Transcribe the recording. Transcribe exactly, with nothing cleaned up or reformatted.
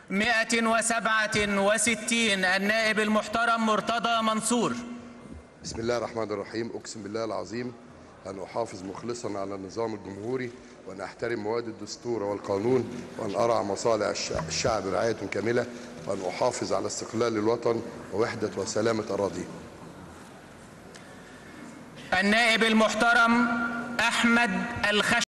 مئة وسبعة وستين النائب المحترم مرتضى منصور. بسم الله الرحمن الرحيم. أقسم بالله العظيم أن أحافظ مخلصا على النظام الجمهوري، وأن أحترم مواد الدستور والقانون، وأن أرعى مصالح الشعب رعاية كاملة، وأن أحافظ على استقلال الوطن ووحدة وسلامة أراضيه. النائب المحترم أحمد الخشب.